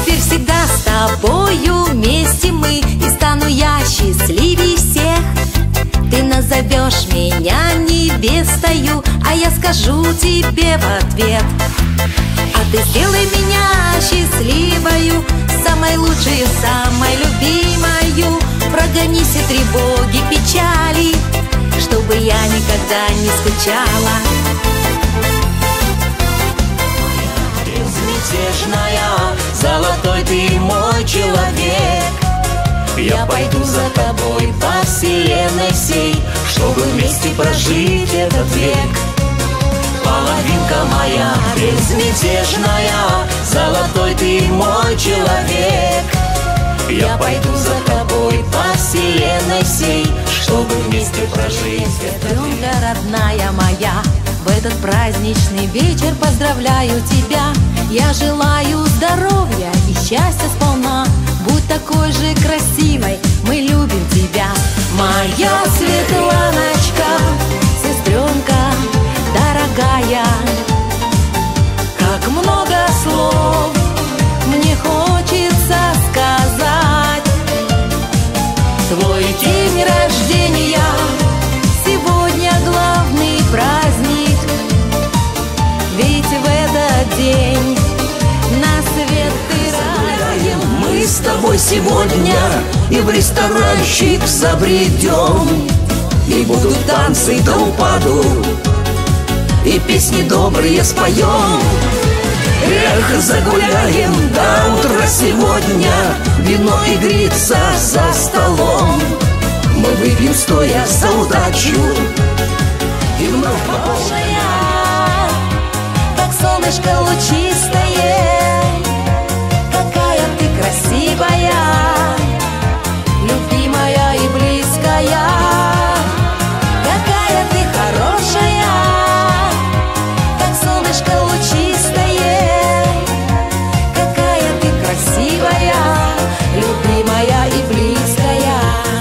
теперь всегда с тобою вместе мы, и стану я счастливей всех. Ты назовешь меня невестою, а я скажу тебе в ответ: а ты сделай меня счастливою, самой лучшей, самой любимою. Прогони все тревоги, печали, чтобы я никогда не скучала. Безмятежная, золотой ты мой человек. Я пойду за тобой по вселенной всей, чтобы вместе прожить этот век. Половинка моя безмятежная, золотой ты мой человек. Я пойду за тобой по вселенной всей, чтобы вместе прожить этот век. Сестренка родная моя, в этот праздничный вечер поздравляю тебя. Я желаю здоровья и счастья сполна. Будь такой же красивой, мы любим тебя. Моя Светланочка, сестренка дорогая, как много слов мне хочется сказать. Твой день рождения сегодня главный праздник, ведь в этот день на свет ты родил. Мы с тобой сегодня и в ресторанчик забредем, и будут танцы до упаду, и песни добрые споем. Эх, загуляем до утра сегодня, вино игрится за столом. Мы выпьем стоя за удачу и вновь Хорошая, как солнышко лучистое, какая ты красивая, любимая и близкая. Какая ты хорошая, как солнышко лучистое, какая ты красивая, любимая и близкая.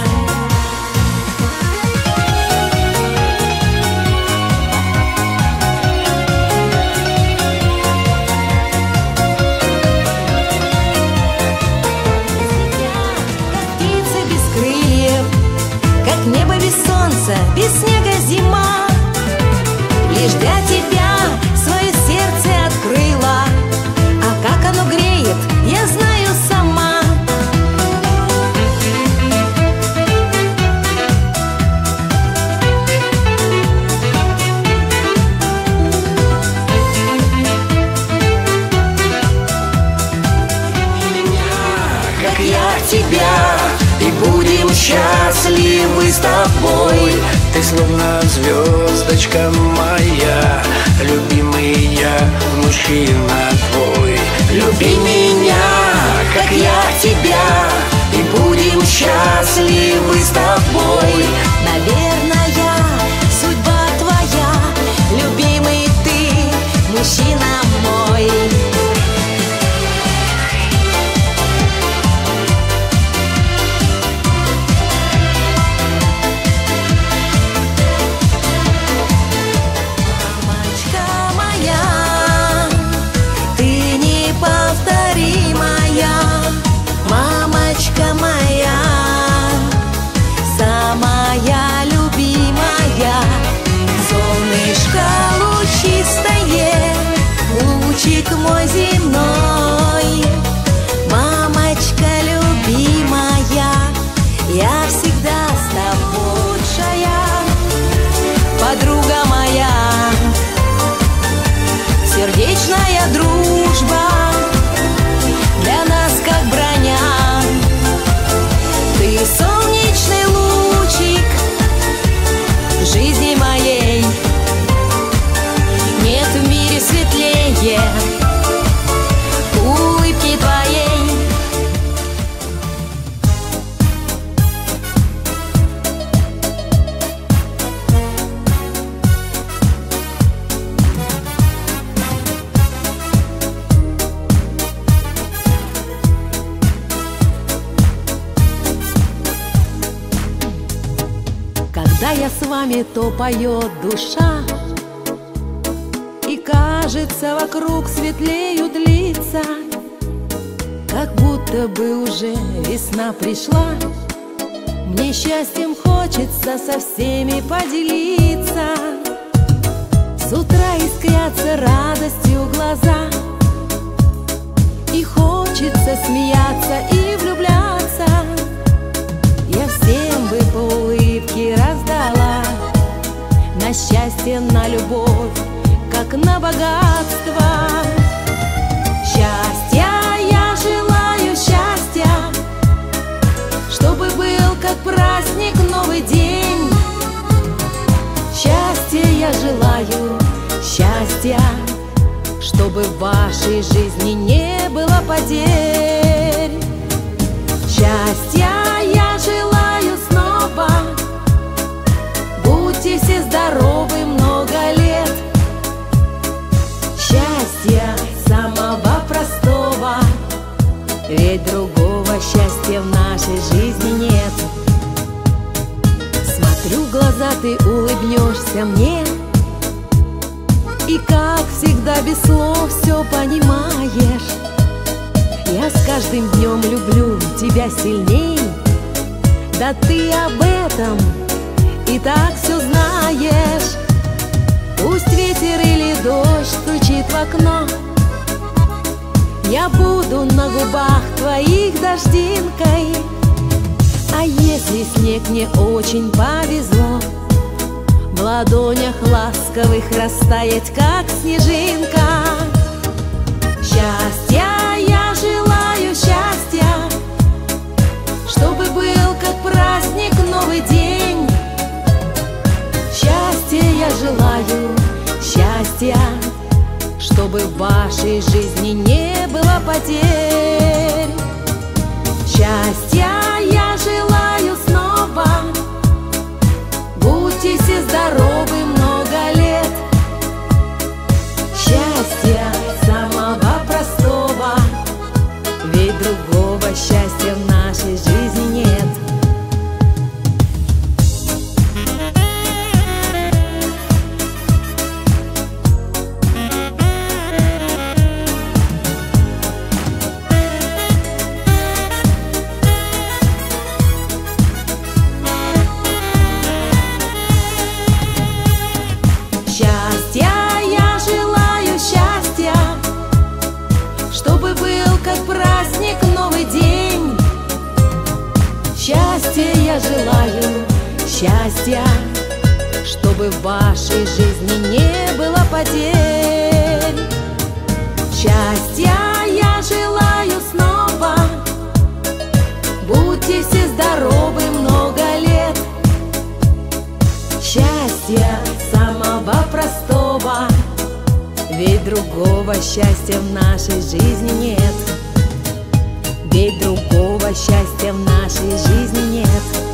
Небо без солнца, без снега зима, лишь для тебя свое сердце открыла. А как оно греет, я знаю сама. как я тебя, и будем счастливы с тобой. Ты словно звездочка моя, любимая, мужчина твой. Люби меня, как я тебя, и будем счастливы с тобой. Наверное, судьба твоя, любимый ты, мужчина мой. Мамочка моя, самая любимая, солнышко лучистое, лучик мой земной. Мамочка любимая, я всегда с тобой. Лучшая подруга моя, сердечная дружба для нас как броня. Ты солнечный лучик жизни моей, нет в мире светлее улыбки твоей. Когда я с вами, то поет душа, и кажется, вокруг светлеют лица. будто бы уже весна пришла. Мне счастьем хочется со всеми поделиться. С утра искрятся радостью глаза, и хочется смеяться и влюбляться. Я всем бы по улыбке раздала на счастье, на любовь, как на богатство. Счастья я желаю, счастья, чтобы был как праздник новый день. Счастья я желаю, счастья, чтобы в вашей жизни не было потерь. Счастья я желаю снова, будьте все здоровы много лет. Счастья самого простого, ведь другого счастья в нашей жизни нет. Смотрю в глаза, ты улыбнешься мне, и как всегда без слов все понимаешь. Я с каждым днем люблю тебя сильней, да ты об этом и так все знаешь. Пусть ветер или дождь стучит в окно, я буду на губах твоих дождинкой. А если снег мне очень повезло, в ладонях ласковых растаять, как снежинка. Счастья я желаю, счастья, чтобы был как праздник новый день. Счастья я желаю, счастья, чтобы в вашей жизни не было потерь. Счастья я желаю снова, будьте все здоровы много лет. Счастья самого простого, ведь другого счастья в нашей жизни нет. Счастья я желаю, счастья, чтобы был как праздник новый день. Счастья я желаю, счастья, чтобы в вашей жизни не было потерь. Счастья я желаю снова, будьте все здоровы много лет. Счастья самого простого, ведь другого счастья в нашей жизни нет. Ведь другого счастья в нашей жизни нет.